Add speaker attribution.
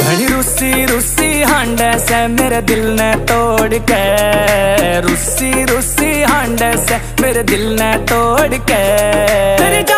Speaker 1: घनी रुसी रुसी हांडे से मेरे दिल ने तोड़ के, रुसी रुसी हांडे से मेरे दिल ने तोड़ के।